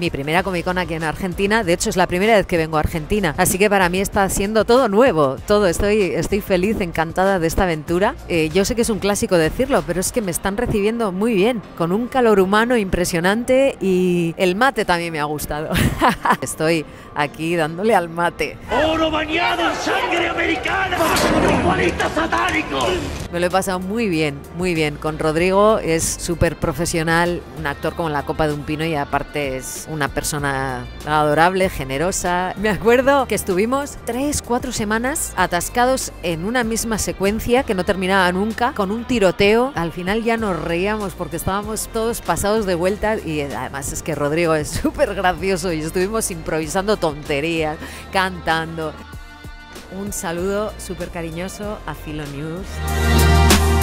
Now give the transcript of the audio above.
mi primera Comic Con aquí en Argentina. De hecho, es la primera vez que vengo a Argentina, así que para mí está siendo todo nuevo, todo. Estoy feliz, encantada de esta aventura. Yo sé que es un clásico decirlo, pero es que me están recibiendo muy bien, con un calor humano impresionante, y el mate también me ha gustado. Estoy aquí dándole al mate. ¡Oro bañado en sangre americana! ¡Igualita satánico! Me lo he pasado muy bien, muy bien. Con Rodrigo es súper profesional, un actor como la copa de un pino, y aparte es una persona adorable, generosa. Me acuerdo que estuvimos 3-4 semanas atascados en una misma secuencia que no terminaba nunca, con un tiroteo. Al final ya nos reíamos porque estábamos todos pasados de vuelta, y además es que Rodrigo es súper gracioso y estuvimos improvisando tonterías, cantando. Un saludo súper cariñoso a Filo News.